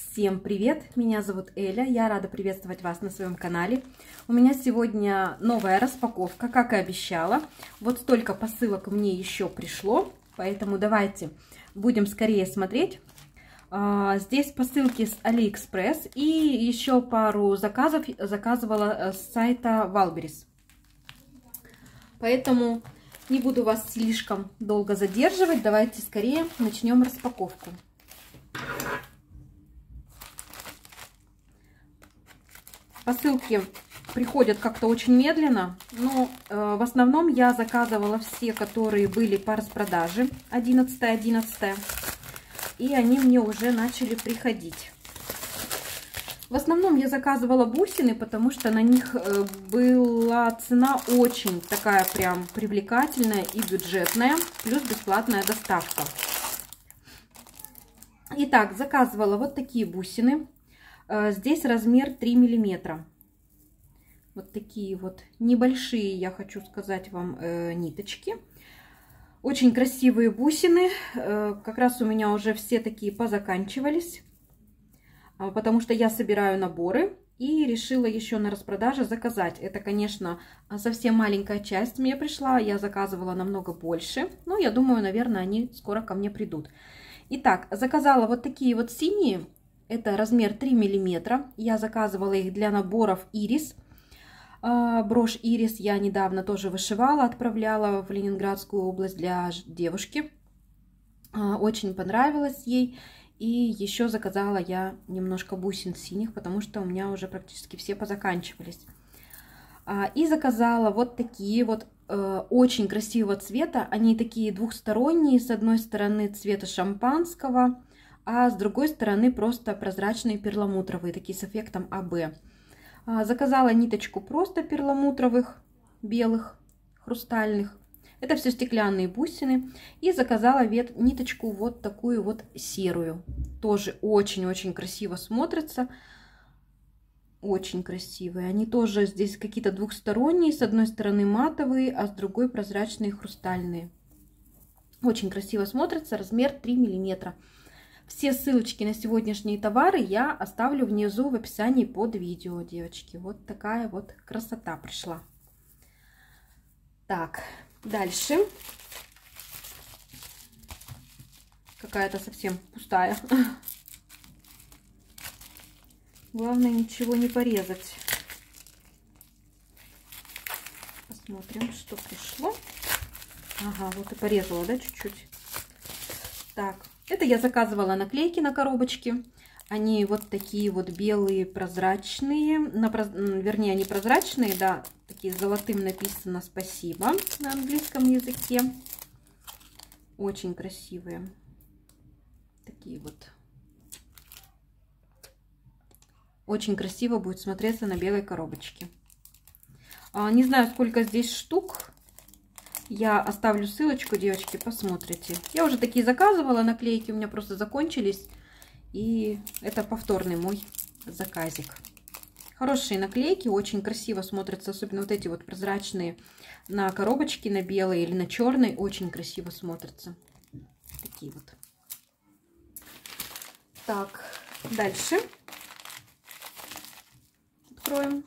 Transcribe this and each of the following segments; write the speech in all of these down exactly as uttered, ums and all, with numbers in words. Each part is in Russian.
Всем привет! Меня зовут Эля, я рада приветствовать вас на своем канале. У меня сегодня новая распаковка, как и обещала. Вот столько посылок мне еще пришло, поэтому давайте будем скорее смотреть. Здесь посылки с Алиэкспресс и еще пару заказов заказывала с сайта Валберис. Поэтому не буду вас слишком долго задерживать, давайте скорее начнем распаковку. Посылки приходят как-то очень медленно, но э, в основном я заказывала все, которые были по распродаже одиннадцатое одиннадцатое, и они мне уже начали приходить. В основном я заказывала бусины, потому что на них э, была цена очень такая прям привлекательная и бюджетная, плюс бесплатная доставка. Итак, заказывала вот такие бусины. Здесь размер три миллиметра. Вот такие вот небольшие, я хочу сказать вам, э, ниточки. Очень красивые бусины. Э, как раз у меня уже все такие позаканчивались. Э, потому что я собираю наборы и решила еще на распродаже заказать. Это, конечно, совсем маленькая часть мне пришла. Я заказывала намного больше. Но я думаю, наверное, они скоро ко мне придут. Итак, заказала вот такие вот синие. Это размер три миллиметра. Я заказывала их для наборов ирис. Брошь ирис я недавно тоже вышивала, отправляла в Ленинградскую область для девушки. Очень понравилось ей. И еще заказала я немножко бусин синих, потому что у меня уже практически все позаканчивались. И заказала вот такие вот очень красивого цвета. Они такие двухсторонние. С одной стороны цвета шампанского, а с другой стороны просто прозрачные перламутровые, такие с эффектом АБ. Заказала ниточку просто перламутровых, белых, хрустальных. Это все стеклянные бусины. И заказала ниточку вот такую вот серую. Тоже очень-очень красиво смотрится. Очень красивые. Они тоже здесь какие-то двухсторонние. С одной стороны матовые, а с другой прозрачные хрустальные. Очень красиво смотрится. Размер три миллиметра. Все ссылочки на сегодняшние товары я оставлю внизу в описании под видео, девочки. Вот такая вот красота пришла. Так, дальше. Какая-то совсем пустая. Главное ничего не порезать. Посмотрим, что пришло. Ага, вот и порезала, да, чуть-чуть. Так. Это я заказывала наклейки на коробочки. Они вот такие вот белые, прозрачные. На, вернее, они прозрачные, да. Такие золотым написано «Спасибо» на английском языке. Очень красивые. Такие вот. Очень красиво будет смотреться на белой коробочке. Не знаю, сколько здесь штук. Я оставлю ссылочку, девочки, посмотрите. Я уже такие заказывала наклейки, у меня просто закончились. И это повторный мой заказик. Хорошие наклейки, очень красиво смотрятся. Особенно вот эти вот прозрачные на коробочке, на белой или на черной. Очень красиво смотрятся. Такие вот. Так, дальше. Откроем.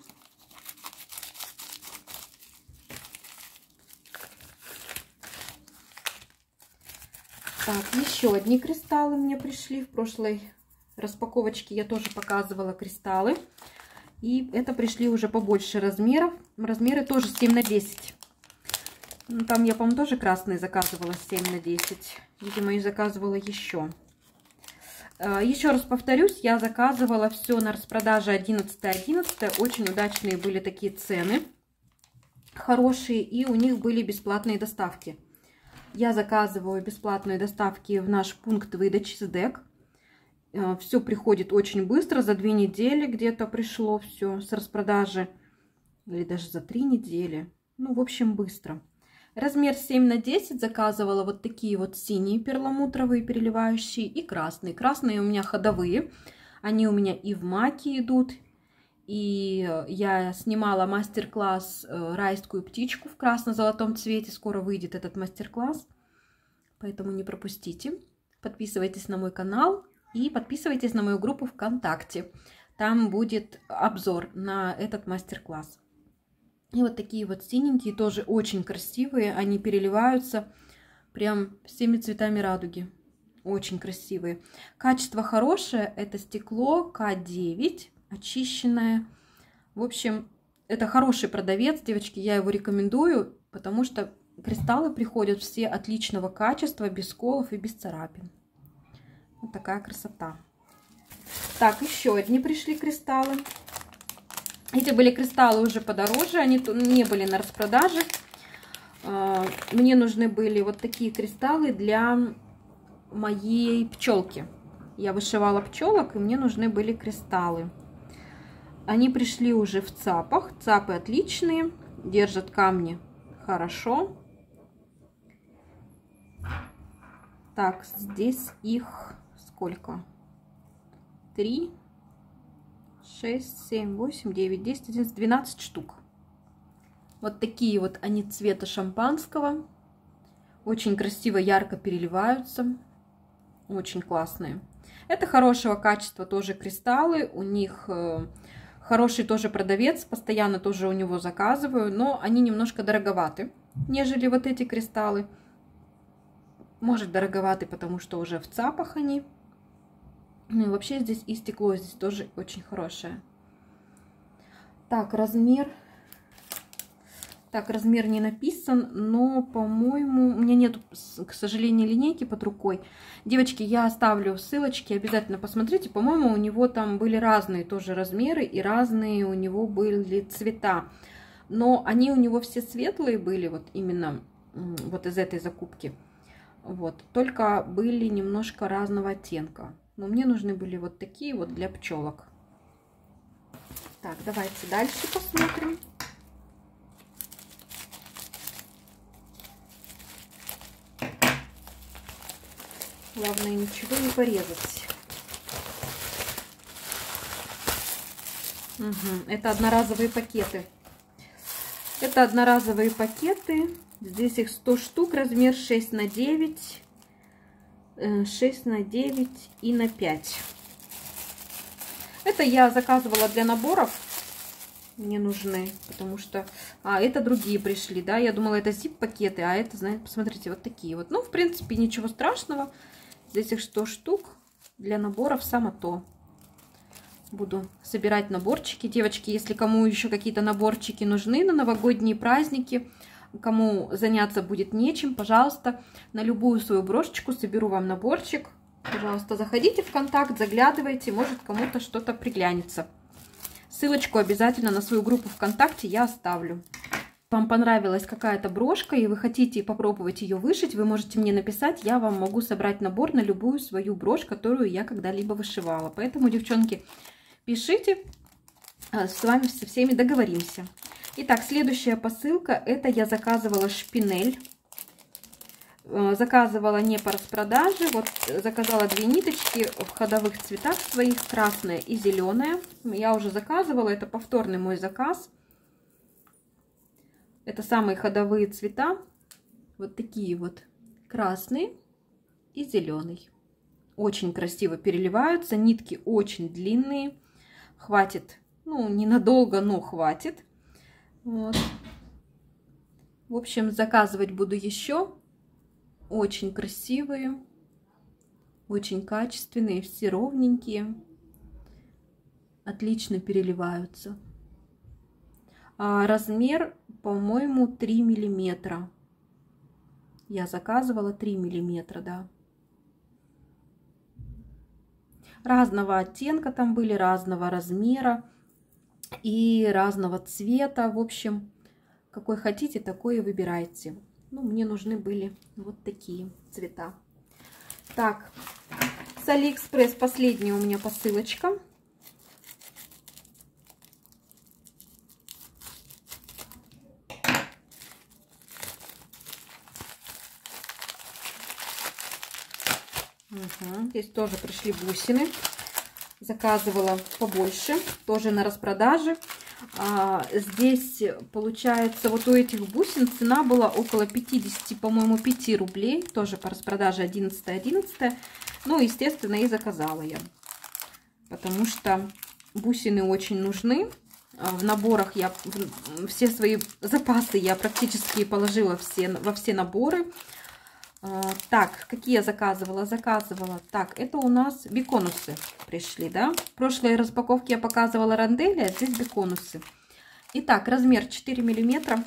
Так, еще одни кристаллы мне пришли. В прошлой распаковочке я тоже показывала кристаллы. И это пришли уже побольше размеров. Размеры тоже семь на десять. Там я, по-моему, тоже красные заказывала семь на десять. Видимо, и заказывала еще. Еще раз повторюсь, я заказывала все на распродаже одиннадцатое одиннадцатое. Очень удачные были такие цены. Хорошие. И у них были бесплатные доставки. Я заказываю бесплатные доставки в наш пункт выдачи СДЭК. Все приходит очень быстро. За две недели где-то пришло все с распродажи. Или даже за три недели. Ну, в общем, быстро. Размер семь на десять заказывала вот такие вот синие перламутровые переливающие и красные. Красные у меня ходовые. Они у меня и в маке идут. И я снимала мастер-класс «Райскую птичку» в красно-золотом цвете. Скоро выйдет этот мастер-класс, поэтому не пропустите. Подписывайтесь на мой канал, И подписывайтесь на мою группу ВКонтакте. Там будет обзор на этот мастер-класс. И вот такие вот синенькие, тоже очень красивые. Они переливаются прям всеми цветами радуги. Очень красивые. Качество хорошее. Это стекло ка девять, очищенное. В общем, это хороший продавец, девочки. Я его рекомендую, потому что кристаллы приходят все отличного качества, без сколов и без царапин. Вот такая красота. Так, еще одни пришли кристаллы. Эти были кристаллы уже подороже, они не были на распродаже. Мне нужны были вот такие кристаллы для моей пчелки. Я вышивала пчелок, и мне нужны были кристаллы. Они пришли уже в цапах. Цапы отличные, держат камни хорошо. Так, здесь их сколько? три, шесть, семь, восемь, девять, десять, одиннадцать, двенадцать штук. Вот такие вот они цвета шампанского. Очень красиво, ярко переливаются. Очень классные. Это хорошего качества тоже кристаллы. У них э, хороший тоже продавец. Постоянно тоже у него заказываю. Но они немножко дороговаты, нежели вот эти кристаллы. Может, дороговаты, потому что уже в цапах они. Ну и вообще здесь и стекло здесь тоже очень хорошее. Так, размер. Так, размер не написан, но, по-моему, у меня нет, к сожалению, линейки под рукой. Девочки, я оставлю ссылочки, обязательно посмотрите. По-моему, у него там были разные тоже размеры и разные у него были цвета. Но они у него все светлые были, вот именно вот из этой закупки. Вот, только были немножко разного оттенка. Но мне нужны были вот такие вот для пчелок. Так, давайте дальше посмотрим. Главное ничего не порезать. Угу. Это одноразовые пакеты. Это одноразовые пакеты. Здесь их сто штук, размер шесть на девять. шесть на девять и на пять. Это я заказывала для наборов. Мне нужны, потому что... А, это другие пришли, да? Я думала, это зип-пакеты, а это, знаете, посмотрите, вот такие вот. Ну, в принципе, ничего страшного. Здесь их сто штук. Для наборов само то. Буду собирать наборчики. Девочки, если кому еще какие-то наборчики нужны на новогодние праздники, кому заняться будет нечем, пожалуйста, на любую свою брошечку соберу вам наборчик. Пожалуйста, заходите в контакт, заглядывайте, может кому-то что-то приглянется. Ссылочку обязательно на свою группу ВКонтакте я оставлю. Вам понравилась какая-то брошка и вы хотите попробовать ее вышить, вы можете мне написать, я вам могу собрать набор на любую свою брошь, которую я когда-либо вышивала. Поэтому, девчонки, пишите, с вами со всеми договоримся. Итак, следующая посылка, это я заказывала шпинель. Заказывала не по распродаже, вот заказала две ниточки в ходовых цветах своих, красная и зеленая. Я уже заказывала, это повторный мой заказ. Это самые ходовые цвета, вот такие вот, красный и зеленый. Очень красиво переливаются, нитки очень длинные, хватит, ну, ненадолго, но хватит. Вот. В общем, заказывать буду еще. Очень красивые, очень качественные, все ровненькие, отлично переливаются. А размер, по-моему, три миллиметра. Я заказывала три миллиметра, да. Разного оттенка там были, разного размера и разного цвета. В общем, какой хотите, такой и выбирайте. Ну, мне нужны были вот такие цвета. Так, с Алиэкспресс последняя у меня посылочка. Угу. Здесь тоже пришли бусины. Заказывала побольше, тоже на распродаже. А, здесь получается вот у этих бусин цена была около пятидесяти, по-моему, пяти рублей. Тоже по распродаже одиннадцатое одиннадцатое. Ну, естественно, и заказала я. Потому что бусины очень нужны. В наборах я все свои запасы я практически положила все, во все наборы. Так, какие я заказывала? Заказывала. Так, это у нас беконусы пришли, да? В прошлой распаковке я показывала рандели, а здесь беконусы. Итак, размер четыре миллиметра.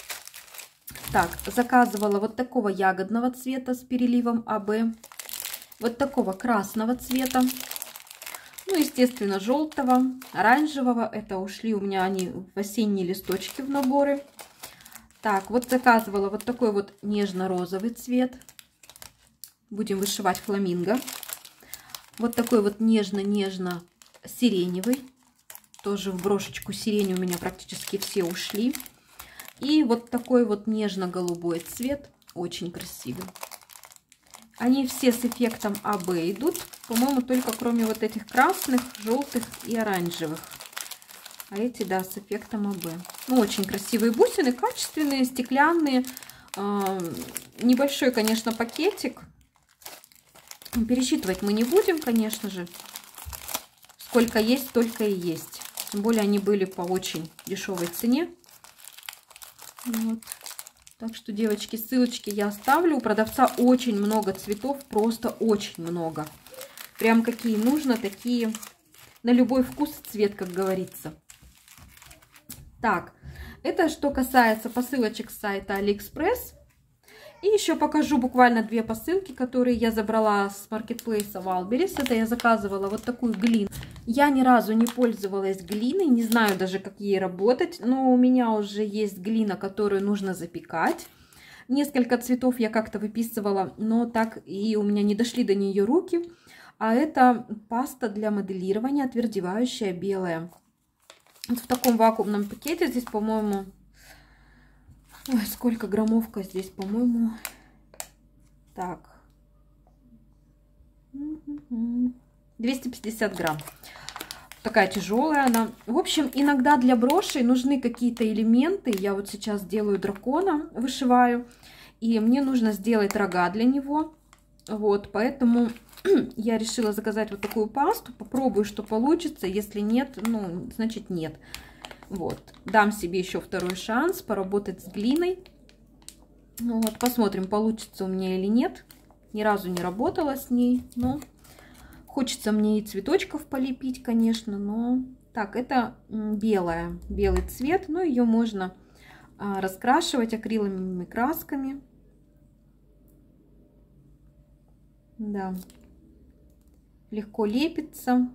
Так, заказывала вот такого ягодного цвета с переливом А Б. Вот такого красного цвета. Ну, естественно, желтого, оранжевого. Это ушли у меня они в осенние листочки в наборы. Так, вот заказывала вот такой вот нежно-розовый цвет. Будем вышивать фламинго. Вот такой вот нежно-нежно-сиреневый. Тоже в брошечку сирени у меня практически все ушли. И вот такой вот нежно-голубой цвет. Очень красивый. Они все с эффектом А Б идут. По-моему, только кроме вот этих красных, желтых и оранжевых. А эти, да, с эффектом А Б. Ну, очень красивые бусины, качественные, стеклянные. Небольшой, конечно, пакетик. Пересчитывать мы не будем, конечно же. Сколько есть, столько и есть. Тем более они были по очень дешевой цене. Вот. Так что, девочки, ссылочки я оставлю. У продавца очень много цветов, просто очень много. Прям какие нужно, такие на любой вкус и цвет, как говорится. Так, это что касается посылочек с сайта Алиэкспресс. И еще покажу буквально две посылки, которые я забрала с маркетплейса Валберес. Это я заказывала вот такую глину. Я ни разу не пользовалась глиной, не знаю даже, как ей работать. Но у меня уже есть глина, которую нужно запекать. Несколько цветов я как-то выписывала, но так и у меня не дошли до нее руки. А это паста для моделирования, отвердевающая, белая. Вот в таком вакуумном пакете. Здесь, по-моему... Ой, сколько граммовка здесь, по-моему. Так. двести пятьдесят грамм. Такая тяжелая она. В общем, иногда для брошей нужны какие-то элементы. Я вот сейчас делаю дракона, вышиваю. И мне нужно сделать рога для него. Вот, поэтому я решила заказать вот такую пасту. Попробую, что получится. Если нет, ну, значит нет. Вот, дам себе еще второй шанс поработать с глиной. Вот, посмотрим, получится у меня или нет. Ни разу не работала с ней, но хочется мне и цветочков полепить, конечно. Но так, это белая, белый цвет, но ее можно а, раскрашивать акриловыми красками. Да, легко лепится.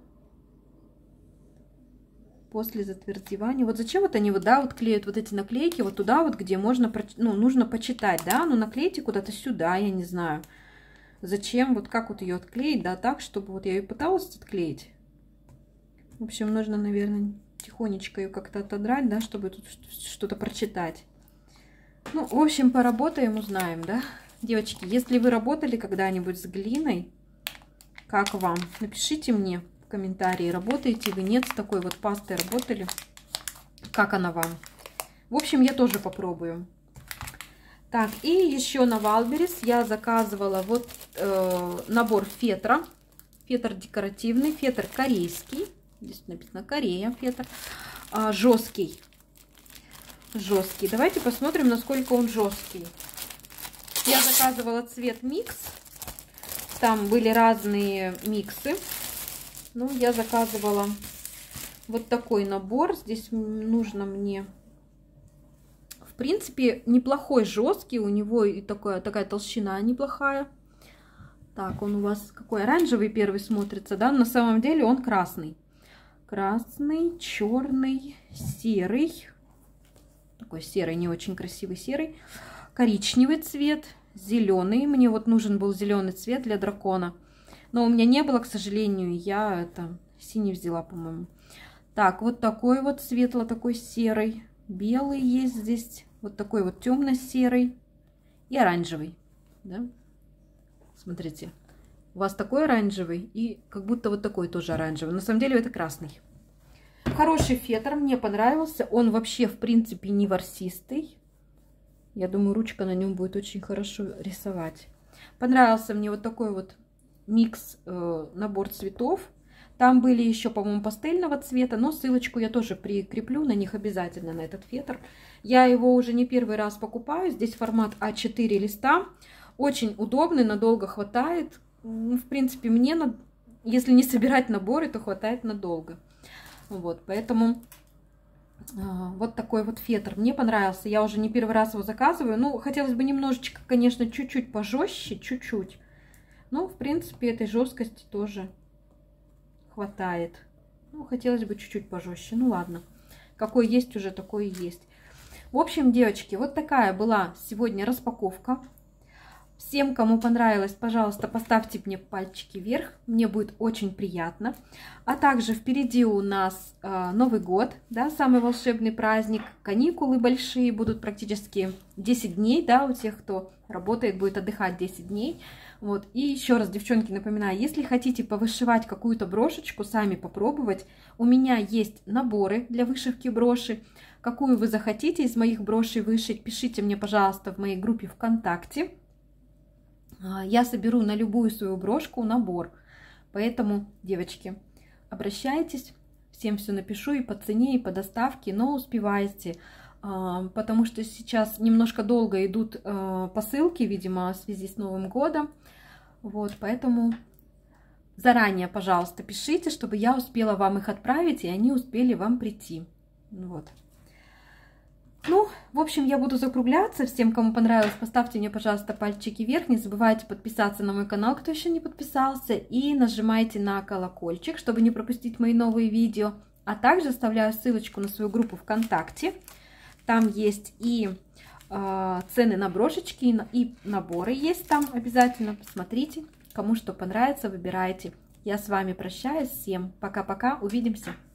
После затвердевания. Вот зачем вот они вот, да, вот клеют вот эти наклейки вот туда вот, где можно, ну, нужно почитать, да, ну, наклейте куда-то сюда, я не знаю. Зачем, вот как вот ее отклеить, да, так, чтобы вот я ее пыталась отклеить. В общем, нужно, наверное, тихонечко ее как-то отодрать, да, чтобы тут что-то прочитать. Ну, в общем, поработаем, узнаем, да. Девочки, если вы работали когда-нибудь с глиной, как вам? Напишите мне в комментарии, работаете вы, нет, с такой вот пастой работали, как она вам. В общем, я тоже попробую. Так, и еще на Валберес я заказывала вот э, набор фетра. Фетр декоративный, фетр корейский. Здесь написано Корея, фетр. А, жесткий. Жесткий. Давайте посмотрим, насколько он жесткий. Я заказывала цвет микс. Там были разные миксы. Ну, я заказывала вот такой набор. Здесь нужно мне... В принципе, неплохой, жесткий. У него и такая, такая толщина неплохая. Так, он у вас какой? Оранжевый первый смотрится, да? На самом деле он красный. Красный, черный, серый. Такой серый, не очень красивый серый. Коричневый цвет, зеленый. Мне вот нужен был зеленый цвет для дракона. Но у меня не было, к сожалению. Я это синий взяла, по-моему. Так, вот такой вот светло, такой серый. Белый есть здесь. Вот такой вот темно-серый. И оранжевый. Да? Смотрите. У вас такой оранжевый. И как будто вот такой тоже оранжевый. На самом деле это красный. Хороший фетр. Мне понравился. Он вообще, в принципе, не ворсистый. Я думаю, ручка на нем будет очень хорошо рисовать. Понравился мне вот такой вот микс, э, набор цветов. Там были еще, по-моему, пастельного цвета, но ссылочку я тоже прикреплю на них обязательно, на этот фетр. Я его уже не первый раз покупаю. Здесь формат а четыре листа. Очень удобный, надолго хватает. В принципе, мне, если не собирать наборы, то хватает надолго. Вот, поэтому вот такой вот фетр. Мне понравился. Я уже не первый раз его заказываю. Ну, хотелось бы немножечко, конечно, чуть-чуть пожестче, чуть-чуть. Но, в принципе, этой жесткости тоже хватает. Ну, хотелось бы чуть-чуть пожестче. Ну, ладно. Какой есть уже, такой и есть. В общем, девочки, вот такая была сегодня распаковка. Всем, кому понравилось, пожалуйста, поставьте мне пальчики вверх. Мне будет очень приятно. А также впереди у нас э, Новый год, да, самый волшебный праздник. Каникулы большие будут практически десять дней, да, у тех, кто работает, будет отдыхать десять дней. Вот. И еще раз, девчонки, напоминаю, если хотите повышивать какую-то брошечку, сами попробовать, у меня есть наборы для вышивки броши. Какую вы захотите из моих брошей вышить, пишите мне, пожалуйста, в моей группе ВКонтакте. Я соберу на любую свою брошку набор. Поэтому, девочки, обращайтесь. Всем все напишу и по цене, и по доставке, но успевайте. Потому что сейчас немножко долго идут посылки, видимо, в связи с Новым годом. Вот, поэтому заранее, пожалуйста, пишите, чтобы я успела вам их отправить, и они успели вам прийти. Вот. Ну, в общем, я буду закругляться. Всем, кому понравилось, поставьте мне, пожалуйста, пальчики вверх. Не забывайте подписаться на мой канал, кто еще не подписался. И нажимайте на колокольчик, чтобы не пропустить мои новые видео. А также оставляю ссылочку на свою группу ВКонтакте. Там есть и э, цены на брошечки, и, и наборы есть там обязательно. Посмотрите, кому что понравится, выбирайте. Я с вами прощаюсь. Всем пока-пока. Увидимся.